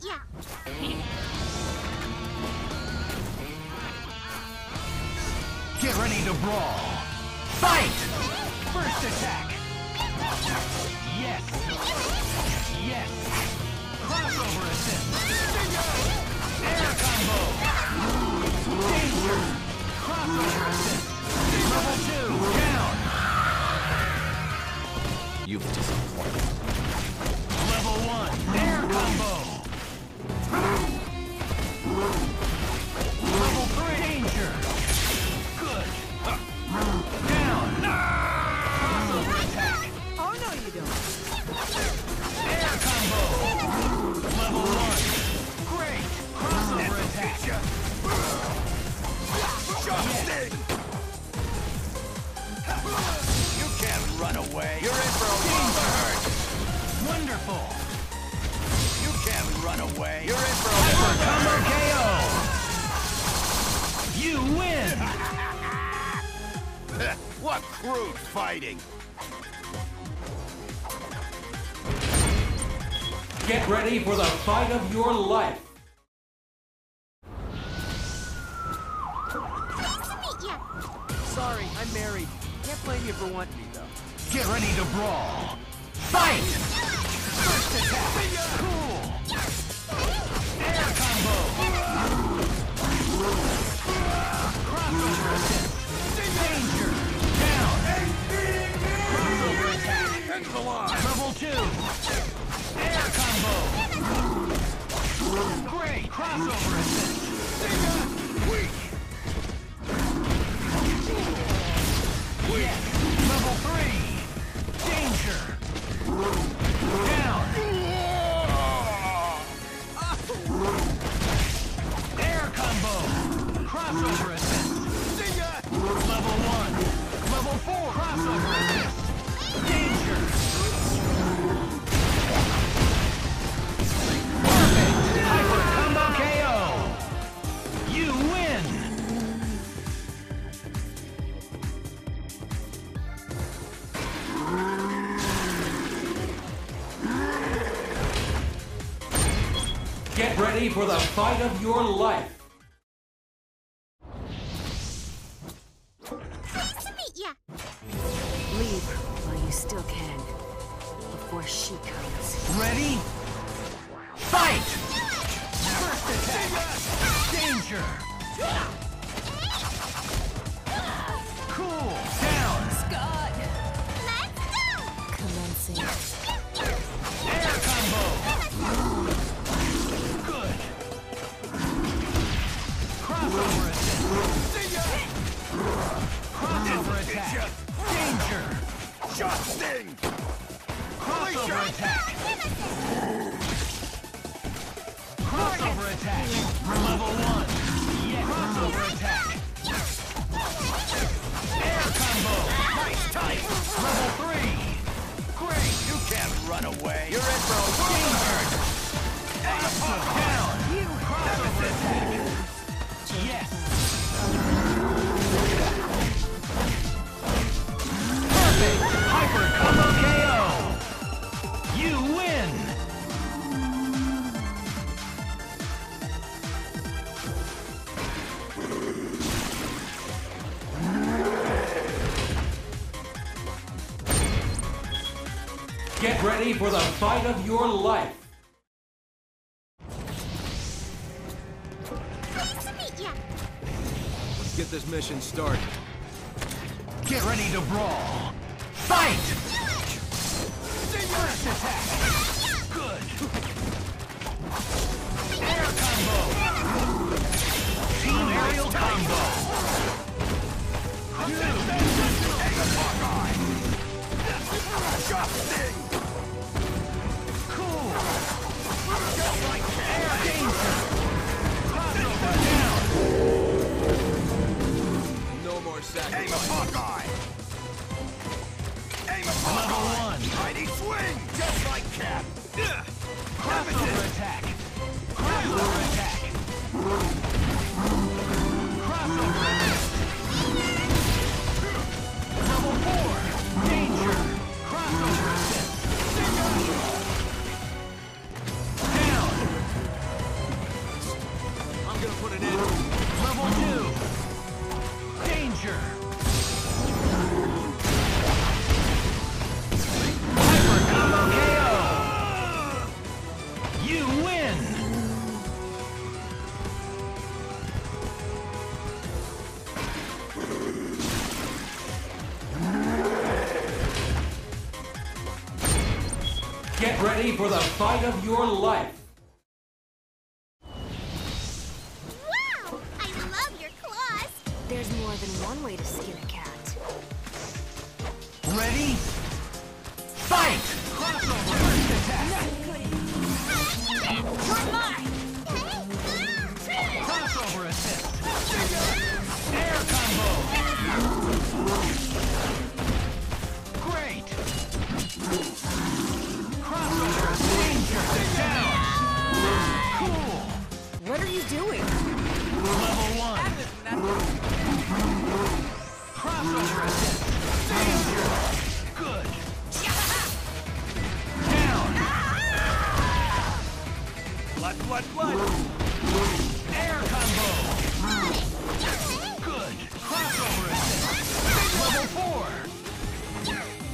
Yeah. Get ready to brawl. Fight! First attack. Yes. Yes. Crossover assist. Air combo. Danger. Crossover assist. Level 2. Down. You've disappointed. Level 1. Air combo. Level 3. Danger. Good. Down. Crossover attack. Oh, no, you don't. Air combo. Level 1. Great. Crossover attack. Yes. You can't run away. You're in for a Danger. hurt. Wonderful. You can't run away. You're in for a Hyper combo KO. You win. What crude fighting! Get ready for the fight of your life. Nice to meet ya. Sorry, I'm married. Can't blame you for wanting me, though. Get ready to brawl. Fight! First attack. Cool. Air combo. Crossover assist. Danger. Down. Crossover attack. End the line! Level 2. Air combo. Great. Crossover assist. Weak! Yes. Level 3. Danger. Down. Air combo. Crossover assist. Level 1. Level 4. Crossover assist. Danger. Perfect. Hyper combo KO. You win. Get ready for the fight of your life. Nice to meet ya. Leave while you still can, before she comes. Ready? Fight! First attack. Danger. Cool. Down. Scott! Let's go. Commencing. Air combo. Good. Crossover assist. Crossover attack. Danger. Shot sting! Crossover attack. Crossover attack. Level 1. Yeah. Crossover attack. Air combo. Nice tight! Level 3. Great. You can't run away. You're in for a hurt. Down. Crossover attack. Yes. Perfect. Hyper combo KO. You win. Get ready for the fight of your life. Nice to meet ya. Let's get this mission started. Get ready to brawl. Fight! First attack. Good. Air combo. Team aerial combo. Shot sting! Cool. Air danger. Crossover down. No more sacrifice. Aim a Hawkeye! Aim a Level Hawkeye! 1. Mighty swing! Just like Cap! Crossover attack. Crossover attack. Crossover attack. Level 4. Danger. Crossover attack. ready for the fight of your life. Wow! I love your claws. There's more than one way to skin a cat. Ready? Fight! Crossover! First attack! You're mine. Crossover assist! Air combo! Great! Crossover danger! Down! Cool! What are you doing? Level 1! Crossover assist! Danger! Good! Down! Blood, blood, blood! Air combo! Good! Crossover assist! Level 4!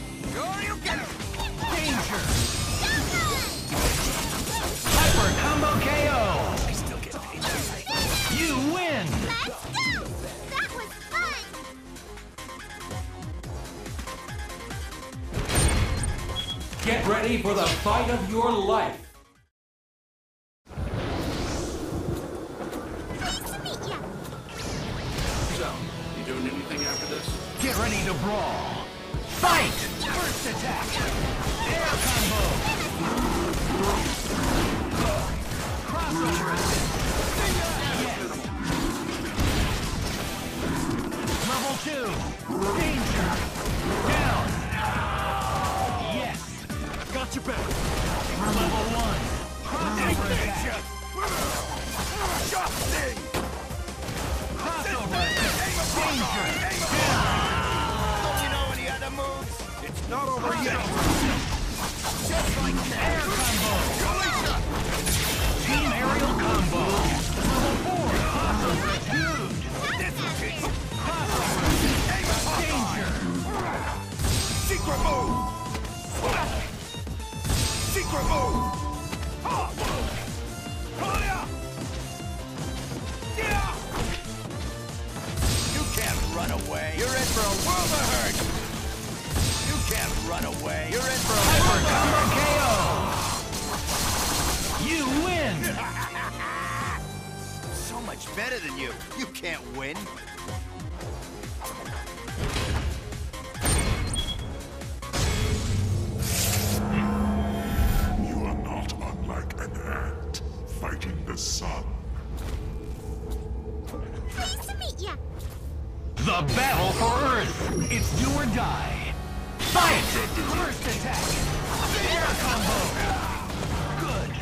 Danger! Hyper combo KO! I still get paid. You win! Let's go. That was fun. Get ready for the fight of your life. Nice to meet ya. So, you doing anything after this? Get ready to brawl! Fight! First attack! Air combo! Crossover assist! Yes! Level 2! Danger! Down! Yes! Got your back! Level 1! Crossover attack! Shot thing! Crossover assist! Danger! Don't you know any other moves? It's not over yet. Just like that. Air combo! Team aerial combo! Level 4! Crossover attack! This is it. Crossover danger! Secret move! Secret move! You can't run away. You're in for a world of hurt. You can't run away. You're in for a Hyper world of combo KO! You win! so much better than you. You can't win. You are not unlike an ant fighting the sun. Nice to meet ya. The battle for Earth! It's do or die! Fight! First attack! Air combo! Good!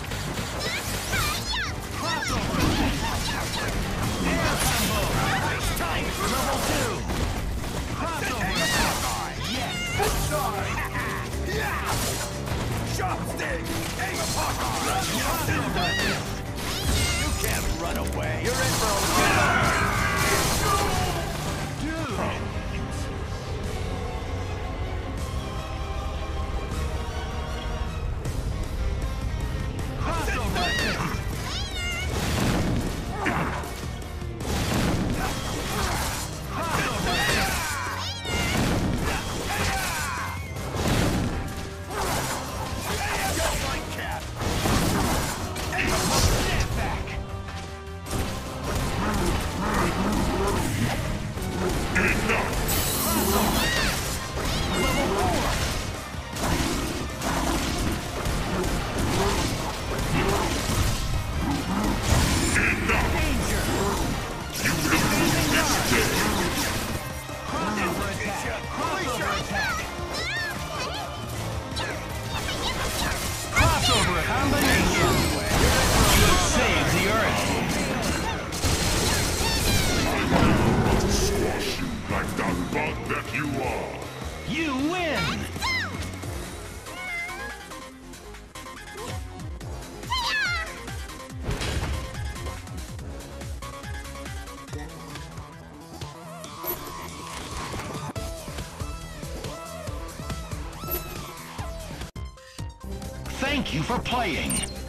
Crossover! Air combo! Time! Level 2! Crossover! Yes! Chopstick! Aim upon Crossover! You can't run away. You're in for a Dude! Crossover! just like Cap. Step back! Crossover combination! Save the Earth! Squash you like the bug that you are. You win! Thank you for playing.